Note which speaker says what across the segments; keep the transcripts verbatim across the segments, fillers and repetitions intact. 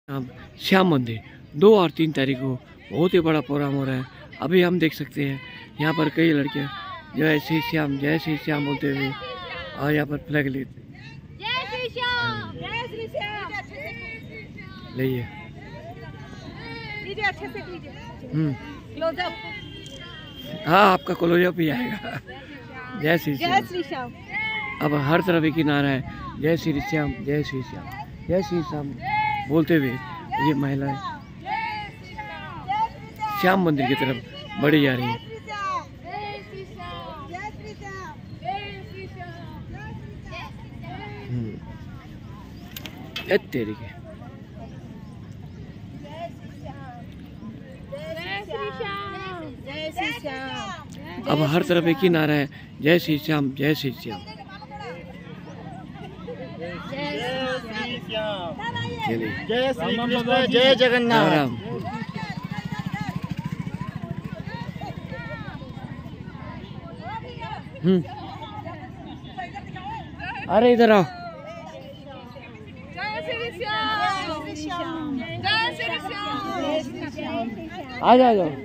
Speaker 1: हम श्याम मंदिर दो और तीन तारीख को बहुत ही बड़ा प्रोग्राम हो रहा है। अभी हम देख सकते हैं यहाँ पर कई लड़कियाँ जय श्री श्याम जय श्री श्याम बोलते हुए और यहाँ पर फ्लैग ले लीजिए। हम्म हाँ, आपका क्लोजअप ही आएगा। जय श्री श्याम। अब हर तरफ एक ही नारा है, जय श्री श्याम जय श्री श्याम जय श्री श्याम बोलते हुए ये महिलाएं श्याम मंदिर की तरफ बढ़ी जा रही है। ए तेरी के अब हर तरफ एक ही नारा है, जय श्री श्याम जय श्री श्याम।
Speaker 2: जय श्री कृष्ण जय जगन्नाथ।
Speaker 1: हम्म अरे इधर आओ। आ जाओ जाओ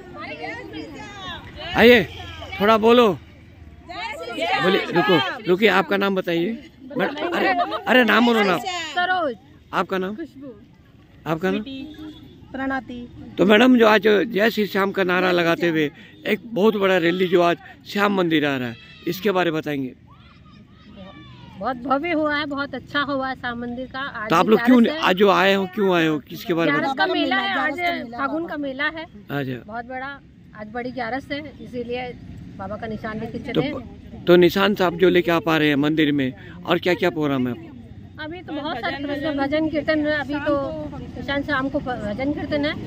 Speaker 1: आइए, थोड़ा बोलो। बोलिए, रुको रुकिए, आपका नाम बताइए। अरे अरे नाम बोलो ना।
Speaker 3: सरोज।
Speaker 1: आपका नाम?
Speaker 3: खुशबू।
Speaker 1: आपका नाम?
Speaker 3: प्रणाति।
Speaker 1: तो मैडम, जो आज जय श्री श्याम का नारा लगाते हुए एक बहुत बड़ा रैली जो आज श्याम मंदिर आ रहा है, इसके बारे में बताएंगे।
Speaker 3: बहुत भव्य हुआ है, बहुत अच्छा हुआ है श्याम मंदिर का। आज
Speaker 1: तो आप लोग क्यों आज जो आए हो, क्यों आए हो, किसके बारे में?
Speaker 3: ग्यारस का मेला है, आज फागुन का मेला है
Speaker 1: आज
Speaker 3: बहुत बड़ा। आज बड़ी ग्यारस है, इसीलिए बाबा का निशान लेके चले।
Speaker 1: तो, तो निशान साहब जो लेके आप आ रहे हैं मंदिर में, और क्या क्या प्रोग्राम है?
Speaker 3: अभी तो बहुत सारे भजन कीर्तन है। अभी तो निशान शाम को भजन कीर्तन है।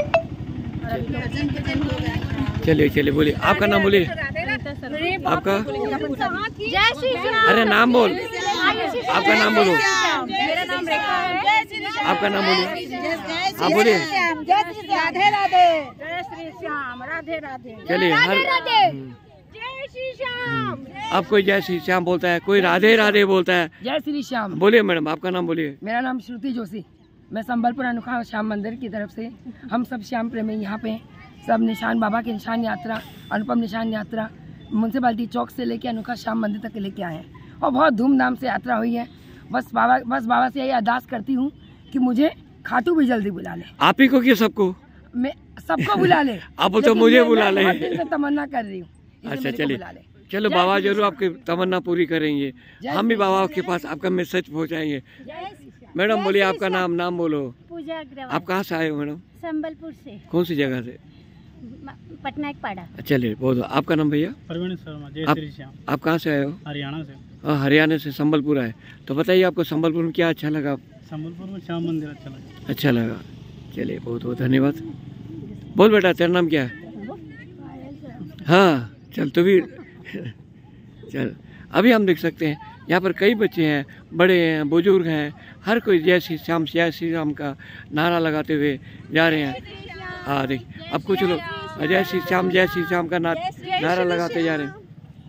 Speaker 1: चलिए चलिए, बोलिए आपका नाम, बोलिए आपका।
Speaker 3: जय श्री श्याम।
Speaker 1: अरे नाम बोल, आपका नाम बोलो।
Speaker 3: मेरा नाम रेखा है।
Speaker 1: आपका नाम बोलिए, आप बोलिए।
Speaker 3: राधे राधे। जय श्री श्याम राधे राधे।
Speaker 1: चलिए हर
Speaker 3: जय श्री श्याम।
Speaker 1: आप कोई जय श्री श्याम बोलता है, कोई राधे राधे बोलता है।
Speaker 4: जय श्री श्याम।
Speaker 1: बोलिए मैडम, आपका नाम बोलिए।
Speaker 4: मेरा नाम श्रुति जोशी, मैं संबलपुर अनोखा श्याम मंदिर की तरफ से। हम सब श्याम प्रेमी यहाँ पे सब निशान बाबा के निशान यात्रा, अनुपम निशान यात्रा म्यूनसिपालिटी चौक से लेके अनोखा श्याम मंदिर तक लेके आए हैं और बहुत धूमधाम से यात्रा हुई है। बस बाबा बस बाबा से यही अरदास करती हूँ कि मुझे खाटू भी जल्दी बुला ले।
Speaker 1: आप ही को कि सबको?
Speaker 4: मैं सबको बुला ले।
Speaker 1: आप तो मुझे बुला ले।
Speaker 4: तमन्ना कर रही हूँ।
Speaker 1: अच्छा चलिए, चलो बाबा जरूर आपकी तमन्ना पूरी करेंगे। हम भी बाबा के पास आपका मैसेज पहुँचाएंगे। मैडम बोलिए आपका नाम, नाम बोलो।
Speaker 3: पूजा अग्रवाल।
Speaker 1: आप कहाँ से आए हो मैडम?
Speaker 3: संबलपुर से।
Speaker 1: कौन सी जगह से?
Speaker 3: पटना एक पाड़ा।
Speaker 1: चलिए बहुत। आपका नाम भैया?
Speaker 2: प्रवीण शर्मा। जय
Speaker 1: आप,
Speaker 2: श्री श्याम।
Speaker 1: आप कहाँ से आए हो?
Speaker 2: हरियाणा से।
Speaker 1: हाँ, हरियाणा से संबलपुर आए। तो बताइए आपको संबलपुर में क्या अच्छा लगा?
Speaker 2: संबलपुर में श्याम मंदिर अच्छा लगा।
Speaker 1: अच्छा लगा, चलिए बहुत बहुत धन्यवाद। बोल बेटा, तेरा नाम क्या है? हाँ चल, तो भी चल। अभी हम देख सकते हैं यहाँ पर कई बच्चे हैं, बड़े हैं, बुजुर्ग हैं, हर कोई जय श्री श्याम जय श्री राम का नारा लगाते हुए जा रहे हैं। हाँ देख, अब कुछ लोग जय श्री श्याम जय श्री श्याम का ना, नारा लगाते जा रहे हैं।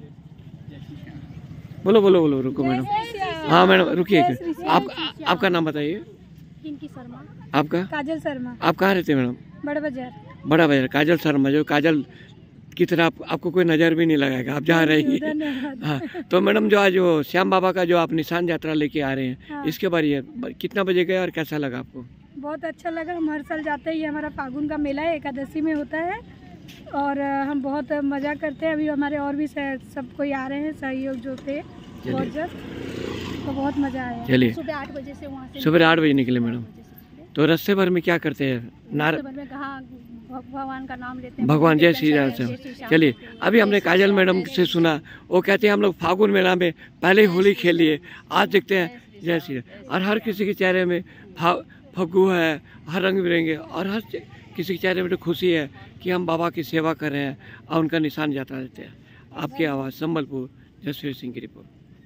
Speaker 1: बोलो बोलो बोलो, रुको मैडम। हाँ मैडम रुकिए, आप आपका नाम बताइए।
Speaker 3: पिंकी शर्मा।
Speaker 1: आपका?
Speaker 3: काजल शर्मा।
Speaker 1: आप कहाँ रहते हैं मैडम?
Speaker 3: बड़ा बाजार।
Speaker 1: बड़ा बाजार। काजल शर्मा, जो काजल की तरह आप, आपको कोई नज़र भी नहीं लगाएगा, आप जहाँ रहेंगे। हाँ, तो मैडम जो आज वो श्याम बाबा का जो आप निशान यात्रा लेके आ रहे हैं, हाँ। इसके बारे में कितना बजे गए और कैसा लगा आपको?
Speaker 5: बहुत अच्छा लगा। हम हर साल जाते ही, हमारा फागुन का मेला है, एकादशी में होता है और हम बहुत मज़ा करते हैं। अभी हमारे और भी सब कोई आ रहे हैं, सहयोग जो थे बहुत जस्ट, तो बहुत मज़ा आया।
Speaker 1: चलिए,
Speaker 3: सुबह आठ बजे से वहाँ से
Speaker 1: सुबह आठ बजे निकले मैडम। तो रास्ते भर में क्या करते हैं? नार
Speaker 3: भगवान का नाम लेते हैं।
Speaker 1: भगवान जय श्री राम से। चलिए, अभी हमने काजल मैडम से सुना, वो कहते हैं हम लोग फागुन मेला में पहले होली खेल लिए, आज देखते हैं जय श्री राम। और हर किसी के चेहरे में फग्गू है, हर रंग बिरंगे, और हर किसी के चेहरे में तो खुशी है कि हम बाबा की सेवा कर रहे हैं और उनका निशान यात्रा लेते हैं। आपकी आवाज़ संबलपुर, जसवीर सिंह की रिपोर्ट।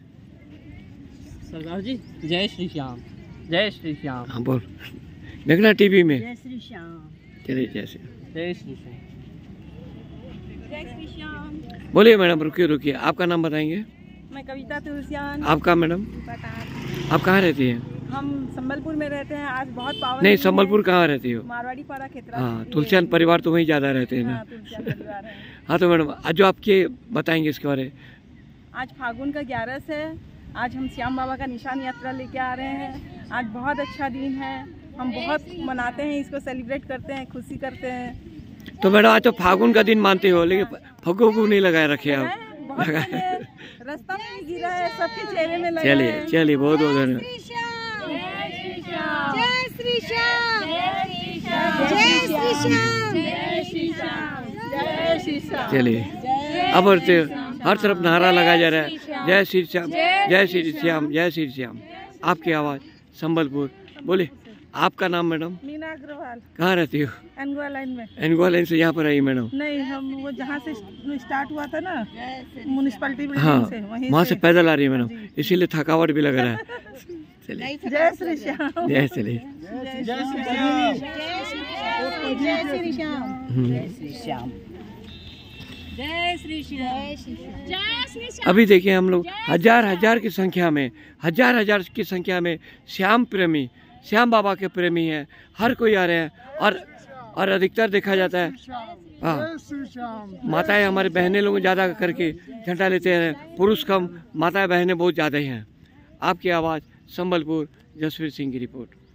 Speaker 6: सरदार जी जय श्री श्याम जय श्री श्याम।
Speaker 1: हाँ बोल, देखना टीवी में।
Speaker 3: जय श्री श्याम।
Speaker 1: चलिए जय श्री
Speaker 6: जय श्री श्याम
Speaker 3: जय श्री श्याम।
Speaker 1: बोलिए मैडम, रुकिए रुकिए, आपका नाम बताएंगे?
Speaker 5: मैं कविता तुलसियान।
Speaker 1: आपका मैडम? आप कहाँ रहती हैं?
Speaker 7: हम संबलपुर में रहते हैं। आज बहुत पावन
Speaker 1: नहीं,
Speaker 7: दिन
Speaker 1: संबलपुर
Speaker 7: है।
Speaker 1: कहाँ रहती हो?
Speaker 7: मारवाड़ी पारा खेतरा।
Speaker 1: हाँ, तुलसीचंद परिवार तो वहीं ज़्यादा रहते हैं ना।
Speaker 7: हाँ, तुलसीचंद परिवार है।
Speaker 1: हाँ तो मैडम, आज जो आपके बताएंगे इसके बारे में।
Speaker 7: आज फागुन का ग्यारस है। आज हम श्याम बाबा का निशान यात्रा लेके आ रहे हैं। आज बहुत अच्छा दिन है। हम बहुत मनाते हैं, इसको सेलिब्रेट करते हैं, खुशी करते हैं।
Speaker 1: तो मैडम आज तो फागुन का दिन मानते हो, लेकिन फग्गू को नहीं लगाए रखे आप।
Speaker 7: बहुत लगे, रास्ता में भी गिरा है, सबके चेहरे में लगा है।
Speaker 1: चलिए चलिए, बहुत बहुत धन्यवाद।
Speaker 5: जय श्री श्याम, जय श्री श्याम।
Speaker 1: चलिए, अब और ते- हर तरफ नारा लगाया जा रहा है, जय श्री श्याम, जय श्री श्याम, जय श्री श्याम। आपकी आवाज़ संबलपुर बोले। आपका नाम मैडम?
Speaker 7: मीना अग्रवाल।
Speaker 1: कहाँ रहती हो?
Speaker 7: एनगुआ लाइन में।
Speaker 1: एनगुआ लाइन से यहाँ पर आई मैडम?
Speaker 7: नहीं, हम वो जहाँ से स्टार्ट हुआ था ना, म्यूनिसिपैलिटी बिल्डिंग
Speaker 1: हाँ,
Speaker 7: से, वहीं
Speaker 1: वहाँ
Speaker 7: से
Speaker 1: से पैदल आ रही है मैडम, इसीलिए थकावट भी लग रहा है। चलिए,
Speaker 7: जय श्री श्याम।
Speaker 1: जय चलिए।
Speaker 2: जय श्री श्याम।
Speaker 5: जय श्री श्याम,
Speaker 1: हम्म।
Speaker 5: जय श्री श्याम, जय श्री श्याम।
Speaker 1: अभी देखिए, हम लोग हजार हजार की संख्या में हजार हजार की संख्या में श्याम प्रेमी, श्याम बाबा के प्रेमी हैं। हर कोई आ रहे हैं और और अधिकतर देखा जाता है, हाँ, माताएं हमारी बहनें लोग ज़्यादा करके झंडा लेते हैं, पुरुष कम, माताएं बहनें बहुत ज़्यादा ही हैं। आपकी आवाज़ संबलपुर, जसवीर सिंह की रिपोर्ट।